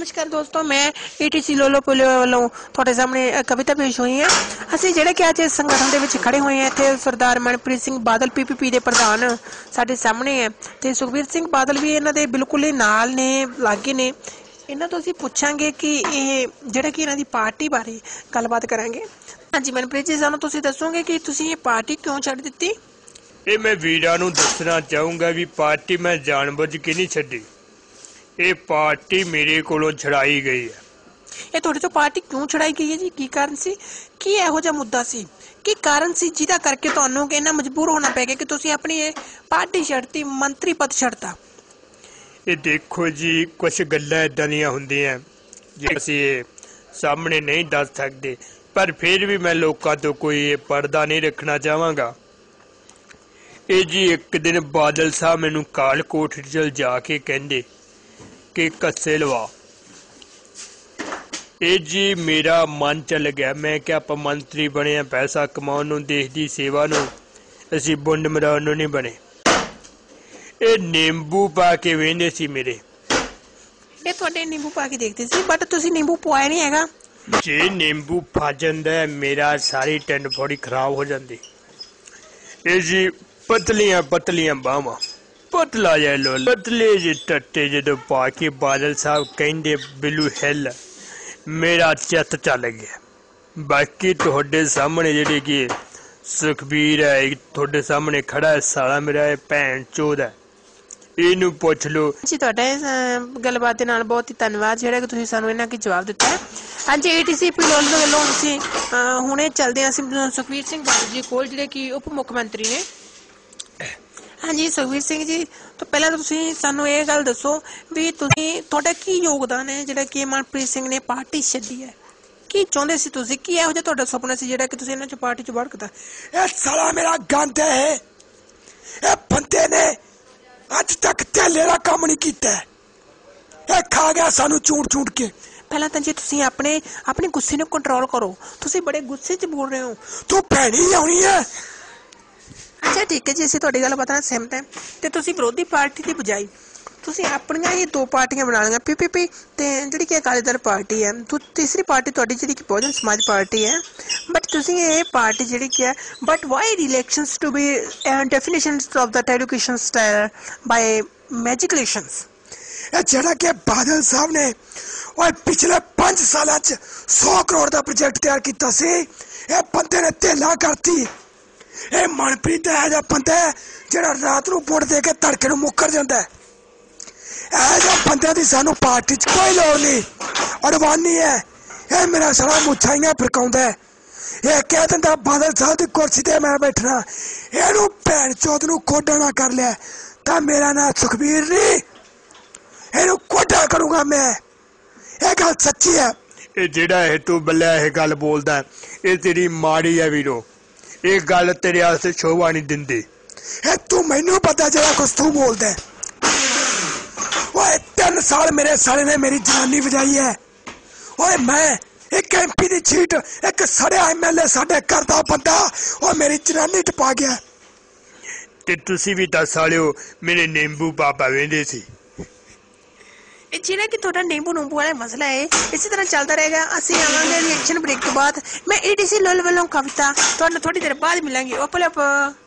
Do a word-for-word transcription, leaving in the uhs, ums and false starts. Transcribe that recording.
नमस्कार दोस्तों, मैं ईटीसी लोलो पोलियो वालों ਤੁਹਾਡੇ ਸਾਹਮਣੇ कविता पेश हुई है। ਅਸੀਂ ਜਿਹੜੇ ਕਿ ਅੱਜ ਇਸ ਸੰਗਠਨ ਦੇ ਵਿੱਚ ਖੜੇ ਹੋਏ ਹਾਂ, ਇੱਥੇ ਸਰਦਾਰ ਮਨਪ੍ਰੀਤ ਸਿੰਘ ਬਾਦਲ ਪੀਪੀਪੀ ਦੇ ਪ੍ਰਧਾਨ ਸਾਡੇ ਸਾਹਮਣੇ ਹੈ ਤੇ ਸੁਖਬੀਰ ਸਿੰਘ ਬਾਦਲ ਵੀ ਇਹਨਾਂ ਦੇ ਬਿਲਕੁਲ ਹੀ ਨਾਲ ਨੇ, ਲਾਗੇ ਨੇ। ਇਹਨਾਂ ਤੋਂ ਅਸੀਂ ਪੁੱਛਾਂਗੇ ਕਿ ਇਹ ਜਿਹੜਾ ਕਿ ਇਹਨਾਂ ਦੀ ਪਾਰਟੀ ਬਾਰੇ ਗੱਲਬਾਤ ਕਰਾਂਗੇ। ਹਾਂਜੀ ਮਨਪ੍ਰੀਤ ਜੀ, ਸਾਨੂੰ ਤੁਸੀਂ ਦੱਸੋਗੇ ਕਿ ਤੁਸੀਂ ਇਹ ਪਾਰਟੀ ਕਿਉਂ ਛੱਡ ਦਿੱਤੀ? ਇਹ ਮੈਂ ਵੀਰਾਂ ਨੂੰ ਦੱਸਣਾ ਚਾਹੂੰਗਾ ਵੀ ਪਾਰਟੀ ਮੈਂ ਜਾਣਬੁੱਝ ਕੇ ਨਹੀਂ ਛੱਡੀ, ਇਹ ਪਾਰਟੀ ਮੇਰੇ ਕੋਲੋਂ ਛੜਾਈ ਗਈ ਹੈ। ਇਹ ਤੁਹਾਡੇ ਤੋਂ ਪਾਰਟੀ ਕਿਉਂ ਛੜਾਈ ਗਈ ਹੈ ਜੀ? ਕੀ ਕਾਰਨ ਸੀ? ਕੀ ਇਹੋ ਜਿਹਾ ਮੁੱਦਾ ਸੀ, ਕੀ ਕਾਰਨ ਸੀ ਜਿਹਦਾ ਕਰਕੇ ਤੁਹਾਨੂੰ ਇੰਨਾ ਮਜਬੂਰ ਹੋਣਾ ਪੈ ਗਿਆ ਕਿ ਤੁਸੀਂ ਆਪਣੀ ਇਹ ਪਾਰਟੀ ਛੱਡਤੀ, ਮੰਤਰੀ ਪਦ ਛੱਡਤਾ? ਇਹ ਦੇਖੋ ਜੀ, ਕੁਝ ਗੱਲਾਂ ਏਦਾਂ ਦੀਆਂ ਹੁੰਦੀਆਂ ਜੇ ਅਸੀਂ ਇਹ ਸਾਹਮਣੇ ਨਹੀਂ ਦੱਸ ਸਕਦੇ, ਪਰ ਫਿਰ ਵੀ ਮੈਂ ਲੋਕਾਂ ਤੋਂ ਕੋਈ ਪਰਦਾ ਨਹੀਂ ਰੱਖਣਾ ਚਾਹਾਂਗਾ। ਇਹ ਜੀ ਇੱਕ ਦਿਨ ਬਾਦਲ ਸਾਹਿਬ ਮੈਨੂੰ ਕਾਲ ਕੋਠੜੀ ਚਲ ਜਾ ਕੇ ਕਹਿੰਦੇ ਕਿ ਕੱਸੇ ਲਵਾ। ਇਹ ਜੀ ਮੇਰਾ ਮਨ ਚੱਲ ਗਿਆ। ਮੈਂ ਕਿਹਾ ਆਪਾਂ ਮੰਤਰੀ ਬਣੇ ਆ ਪੈਸਾ ਕਮਾਉਣ ਨੂੰ, ਦੇਸ਼ ਦੀ ਸੇਵਾ ਨੂੰ, ਅਸੀਂ ਬੁੰਡ ਮਰਾਉਣ ਨੂੰ ਨਹੀਂ ਬਣੇ। ਇਹ ਨਿੰਬੂ ਪਾ ਕੇ ਵੇਂਦੇ ਸੀ ਮੇਰੇ। ਇਹ ਤੁਹਾਡੇ ਨਿੰਬੂ ਪਾ ਕੇ ਦੇਖਦੇ ਸੀ, ਬਟ ਤੁਸੀਂ ਨਿੰਬੂ ਪਵਾਇਆ ਨਹੀਂ ਹੈਗਾ। ਜੇ ਨਿੰਬੂ ਫਸ ਜਾਂਦਾ ਮੇਰਾ ਸਾਰੀ ਟੰਡ ਫੋੜੀ ਖਰਾਬ ਹੋ ਜਾਂਦੀ। ਇਹ ਜੀ ਪਤਲੀਆਂ ਪਤਲੀਆਂ ਬਾਹਾਂ, ਪਤਲਾ ਜਿਹਾ ਲੋਲ, ਪਤਲੇ ਜਿਹੇ ਟੱਟੇ ਜਦੋਂ ਪਾ ਕੇ ਬਾਦਲ ਸਾਹਿਬ ਕਹਿੰਦੇ ਬਿੱਲੂ ਹਿੱਲ, ਮੇਰਾ ਚਿੱਤ ਚੱਲ ਗਿਆ। ਬਾਕੀ ਤੁਹਾਡੇ ਸਾਹਮਣੇ ਜਿਹੜੇ ਕਿ ਸੁਖਬੀਰ ਹੈ, ਤੁਹਾਡੇ ਸਾਹਮਣੇ ਖੜਾ ਹੈ, ਸਾਲਾ ਮੇਰਾ ਇਹ ਭੈਣ ਚੋਦ ਹੈ, ਇਹਨੂੰ ਪੁੱਛ ਲਓ ਜੀ। ਤੁਹਾਡਾ ਗੱਲਬਾਤ ਦੇ ਨਾਲ ਬਹੁਤ ਹੀ ਧੰਨਵਾਦ ਜਿਹੜਾ ਕਿ ਤੁਸੀਂ ਸਾਨੂੰ ਇਹਨਾਂ ਕੀ ਜਵਾਬ ਦਿੱਤਾ ਹੈ। ਹਾਂਜੀ ਏਟੀਸੀ ਲੋਲ ਦੇ ਵੱਲੋਂ ਅਸੀਂ ਹੁਣੇ ਚੱਲਦੇ ਹਾਂ ਅਸੀਂ ਸੁਖਬੀਰ ਸਿੰਘ ਬਾਦਲ ਜੀ ਕੋਲ, ਜਿਹੜੇ ਕਿ ਉਪ ਮੁੱਖ ਮੰਤਰੀ ਨੇ। ਹਾਂਜੀ ਸੁਖਬੀਰ ਸਿੰਘ ਜੀ, ਤੋਂ ਪਹਿਲਾਂ ਤਾਂ ਤੁਸੀਂ ਸਾਨੂੰ ਇਹ ਗੱਲ ਦੱਸੋ ਵੀ ਤੁਸੀਂ ਤੁਹਾਡਾ ਕੀ ਯੋਗਦਾਨ ਹੈ ਜਿਹੜਾ ਕਿ ਮਨਪ੍ਰੀਤ ਸਿੰਘ ਨੇ ਪਾਰਟੀ ਛੱਡੀ ਹੈ? ਕੀ ਚਾਹੁੰਦੇ ਸੀ ਤੁਸੀਂ? ਕੀ ਇਹੋ ਜਿਹਾ ਤੁਹਾਡਾ ਸੁਪਨਾ ਸੀ ਜਿਹੜਾ ਕਿ ਤੁਸੀਂ ਇਹਨਾਂ ਚ ਪਾਰਟੀ ਚ ਵੜ ਕੀਤਾ? ਇਹ ਸਾਲਾ ਮੇਰਾ ਗੰਦ ਹੈ। ਇਹ ਬੰਦੇ ਨੇ ਅੱਜ ਤੱਕ ਧੇਲੇ ਦਾ ਕੰਮ ਨਹੀਂ ਕੀਤਾ। ਇਹ ਖਾ ਗਿਆ ਸਾਨੂੰ ਚੂੰਟ ਚੂੰਟ ਕੇ। ਪਹਿਲਾਂ ਤਾਂ ਜੀ ਤੁਸੀਂ ਆਪਣੇ ਆਪਣੇ ਗੁੱਸੇ ਨੂੰ ਕੰਟਰੋਲ ਕਰੋ, ਤੁਸੀਂ ਬੜੇ ਗੁੱਸੇ ਚ ਬੋਲ ਰਹੇ ਹੋ। ਤੂੰ ਭੈਣੀ ਆਉਣੀ ਹੈ। ਅੱਛਾ ਠੀਕ ਹੈ ਜੀ, ਅਸੀਂ ਤੁਹਾਡੀ ਗੱਲ ਪਤਾ ਨਾਲ ਸਹਿਮਤ ਹਾਂ। ਤੇ ਤੁਸੀਂ ਵਿਰੋਧੀ ਪਾਰਟੀ ਦੀ ਬਜਾਈ ਤੁਸੀਂ ਆਪਣੀਆਂ ਇਹ ਦੋ ਪਾਰਟੀਆਂ ਬਣਾ ਲਈਆਂ, ਪੀਪੀਪੀ ਤੇ ਜਿਹੜੀ ਕਿ ਅਕਾਲੀ ਦਲ ਪਾਰਟੀ ਹੈ। ਤੀਸਰੀ ਪਾਰਟੀ ਤੁਹਾਡੀ ਜਿਹੜੀ ਕਿ ਬਹੁਜਨ ਸਮਾਜ ਪਾਰਟੀ ਹੈ। ਬਟ ਤੁਸੀਂ ਇਹ ਪਾਰਟੀ ਜਿਹੜੀ ਕਿ ਹੈ, but why elections to be definitions of that education style by ਮੈਜਿਕਲੇਸ਼ਨਸ। ਇਹ ਜਿਹੜਾ ਕਿ ਬਾਦਲ ਸਾਹਿਬ ਨੇ ਉਹ ਪਿਛਲੇ ਪੰਜ ਸਾਲਾਂ ਚ ਸੌ ਕਰੋੜ ਦਾ ਪ੍ਰੋਜੈਕਟ ਤਿਆਰ ਕੀਤਾ ਸੀ, ਇਹ ਬੰਦੇ ਨੇ ਧੇਲਾ ਕਰਤੀ। ਇਹ ਮਨਪ੍ਰੀਤ ਇਹੋ ਜਿਹਾ ਬੰਦਾ ਹੈ ਜਿਹੜਾ ਰਾਤ ਨੂੰ ਵੋਟ ਦੇ ਕੇ ਤੜਕੇ ਨੂੰ ਮੁੱਕਰ ਜਾਂਦਾ ਹੈ। ਇਹੋ ਜਿਹੇ ਬੰਦਿਆਂ ਦੀ ਸਾਨੂੰ ਪਾਰਟੀ ਚ ਕੋਈ ਲੋੜ ਨਹੀਂ। ਅਡਵਾਨੀ ਹੈ ਇਹ, ਮੇਰਾ ਸਾਲਾ ਮੁੱਛਾਈਆਂ ਫਰਕਾਉਂਦਾ ਹੈ। ਇਹ ਕਹਿ ਦਿੰਦਾ ਬਾਦਲ ਸਾਹਿਬ ਦੀ ਕੁਰਸੀ ਤੇ ਮੈਂ ਬੈਠਣਾ। ਇਹਨੂੰ ਭੈਣ ਚੋਦ ਨੂੰ ਕੋਡਾ ਨਾ ਕਰ ਲਿਆ ਤਾਂ ਮੇਰਾ ਨਾਂ ਸੁਖਬੀਰ ਨਹੀਂ, ਇਹਨੂੰ ਕੋਡਾ ਕਰੂੰਗਾ ਮੈਂ। ਇਹ ਗੱਲ ਸੱਚੀ ਹੈ। ਇਹ ਜਿਹੜਾ ਇਹ ਤੂੰ ਬੱਲਿਆ ਇਹ ਗੱਲ ਬੋਲਦਾ, ਇਹ ਤੇਰੀ ਮਾੜੀ ਹੈ ਵੀਰੋ। ਇਹ ਗੱਲ ਤੇਰੇ ਵਾਸਤੇ ਸ਼ੋਭਾ ਨਹੀਂ ਦਿੰਦੀ। ਇਹ ਤੂੰ ਮੈਨੂੰ ਪਤਾ ਜਿਹੜਾ ਕੁਛ ਤੂੰ ਬੋਲਦਾ। ਓਏ ਤਿੰਨ ਸਾਲ ਮੇਰੇ ਸਾਲੇ ਨੇ ਮੇਰੀ ਜਨਾਨੀ ਵਜਾਈ ਹੈ। ਓਏ ਮੈਂ ਇੱਕ ਐਮਪੀ ਦੀ ਸੀਟ, ਇੱਕ ਸੜਿਆ ਐਮਐਲਏ ਸਾਡੇ ਘਰ ਦਾ ਬੰਦਾ ਉਹ ਮੇਰੀ ਜਨਾਨੀ ਟਪਾ ਗਿਆ। ਤੇ ਤੁਸੀਂ ਵੀ ਤਾਂ ਸਾਲਿਓ ਮੇਰੇ ਨਿੰਬੂ ਪਾਪਾ ਵੇਂਦੇ ਸੀ। ਇਹ ਜਿਹੜਾ ਕਿ ਤੁਹਾਡਾ ਨਿੰਬੂ ਨਿੰਬੂ ਵਾਲਾ ਮਸਲਾ ਹੈ, ਇਸੇ ਤਰ੍ਹਾਂ ਚੱਲਦਾ ਰਹੇਗਾ। ਅਸੀਂ ਆਵਾਂਗੇ ਰਿਐਕਸ਼ਨ ਬ੍ਰੇਕ ਤੋਂ ਬਾਅਦ। ਮੈਂ ਏਟੀਸੀ ਲੋਲ ਵੱਲੋਂ ਕਵਿਤਾ ਤੁਹਾਨੂੰ ਥੋੜੀ ਦੇਰ ਬਾਅਦ ਮਿਲਾਂਗੀ। Opal up.